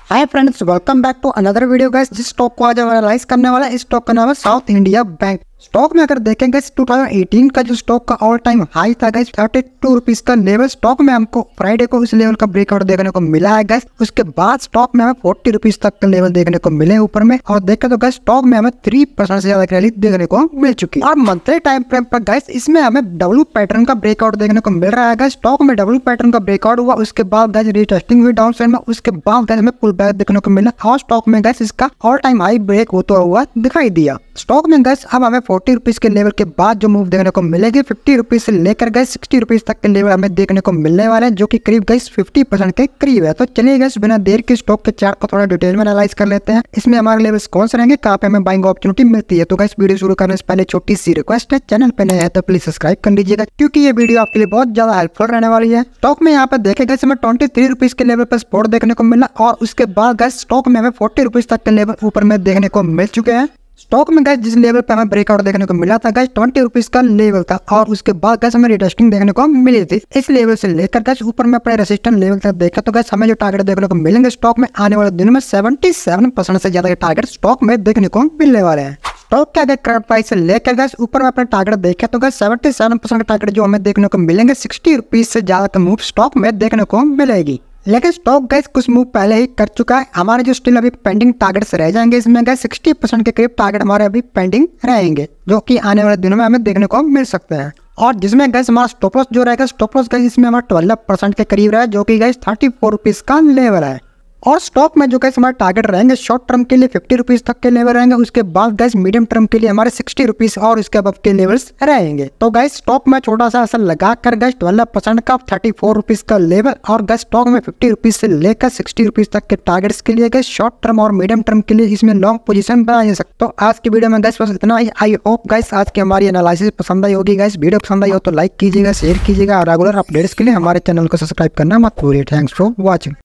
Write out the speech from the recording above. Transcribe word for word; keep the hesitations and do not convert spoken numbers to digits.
Hi friends, welcome back to another video guys. जिस stock को आज एनालाइज करने वाला है, इस स्टॉक का नाम है साउथ इंडिया बैंक। स्टॉक में अगर देखेंगे टू थाउजेंड एटीन का जो स्टॉक का ऑल टाइम हाई था गाइस थर्टी टू रुपीज का लेवल, स्टॉक में हमको फ्राइडे को इस लेवल का ब्रेकआउट देखने को मिला है गाइस। उसके बाद स्टॉक में हमें फोर्टी रुपीज तक का लेवल देखने को मिले ऊपर में, और देखें तो गाइस स्टॉक में हमें थ्री परसेंट से ज्यादा रैली देखने को मिल चुकी है। और मंथली टाइम फ्रेम पर गाइस इसमें हमें डब्ल्यू पैटर्न का ब्रेकआउट देखने को मिल रहा है गाइस। स्टॉक में डब्ल्यू पैटर्न का ब्रेकआउट हुआ, उसके बाद गाइस रीटेस्टिंग हुई डाउन साइड में, उसके बाद गाइस हमें पुल बैक देखने को मिला और स्टॉक में गाइस इसका ऑल टाइम हाई ब्रेक होता हुआ दिखाई दिया। स्टॉक में गाइस अब हमें फोर्टी रुपीज के लेवल के बाद जो मूव देखने को मिलेगी फिफ्टी रुपीज से लेकर गए सिक्सटी रुपीज तक के लेवल हमें देखने को मिलने वाले हैं, जो कि करीब गए फिफ्टी परसेंट के करीब है। तो चलिए गए बिना देर के स्टॉक के चार्ट को थोड़ा डिटेल में एनालाइज कर लेते हैं। इसमें हमारे लेवल्स कौन से रहेंगे, कहाँ पे हमें बाइंग अपॉर्चुनिटी मिलती है। तो गाइस वीडियो शुरू करने से पहले छोटी सी रिक्वेस्ट है, चैनल पे नए हैं तो प्लीज सब्सक्राइब कर लीजिएगा, क्योंकि ये वीडियो आपके लिए बहुत ज्यादा हेल्पफुल रहने वाली है। स्टॉक में यहाँ पे देखेगा हमें ट्वेंटी थ्री रुपीज के लेवल पर सपोर्ट देखने को मिला, और उसके बाद गैस स्टॉक में हमें फोर्टी रुपीज तक के लेवल ऊपर में देखने को मिल चुके हैं। स्टॉक में गैस जिस लेवल पे हमें ब्रेकआउट देखने को मिला था गैस ट्वेंटी रुपीज का लेवल था, और उसके बाद गैस हमें रिटेस्टिंग देखने को मिली थी। इस लेवल से लेकर गैस ऊपर में अपने रेसिस्टेंट लेवल तक देखा तो गैस हमें जो टारगेट देखने को मिलेंगे स्टॉक में आने वाले दिनों में सेवेंटी सेवन परसेंट से ज्यादा टारगेट स्टॉक में देखने को मिलने वाले हैं। स्टॉक के अगर करंट प्राइस से लेकर गैस ऊपर में अपने टारगेट देखे तो guys seventy seven percent target जो हमें देखने को मिलेंगे सिक्सटी रुपीज से ज्यादा का मूव स्टॉक में देखने को मिलेगी। लेकिन स्टॉक गैस कुछ मूव पहले ही कर चुका है। हमारे जो स्टिल अभी पेंडिंग टारगेट्स रह जाएंगे, इसमें गैस सिक्सटी परसेंट के करीब टारगेट हमारे अभी पेंडिंग रहेंगे, जो कि आने वाले दिनों में हमें देखने को मिल सकते हैं। और जिसमें गैस हमारा स्टॉप लॉस जो रहेगा, स्टॉप लॉस गैस इसमें हमारा ट्वेल्व परसेंट के करीब रहा है, जो कि गैस थर्टी फोर रुपीज का लेवल है। और स्टॉक में जो गैस हमारे टारगेट रहेंगे शॉर्ट टर्म के लिए फिफ्टी रुपीज तक के लेवल रहेंगे, उसके बाद गैस मीडियम टर्म के लिए हमारे सिक्सटी रुपीज और इसके अबव के लेवल्स रहेंगे। तो गैस स्टॉक में छोटा सा असर लगा कर गैस ट्वेल्व परसेंट का थर्टी फोर रुपीज का लेवल, और गैस स्टॉक में फिफ्टी रुपीज से लेकर सिक्सटी रुपीज तक के टारगेट्स के लिए गैस शॉर्ट टर्म और मीडियम टर्म के लिए इसमें लॉन्ग पोजीशन बना सकते। तो आज की वीडियो में गैस बस इतना ही। आई होप गैस आज की हमारी एनालिसिस पसंद आई होगी। गैस वीडियो पसंद आई हो तो लाइक कीजिएगा, शेयर कीजिएगा, और रेगुलर अपडेट्स के लिए हमारे चैनल को सब्सक्राइब करना मत भूलिए। Thanks for watching.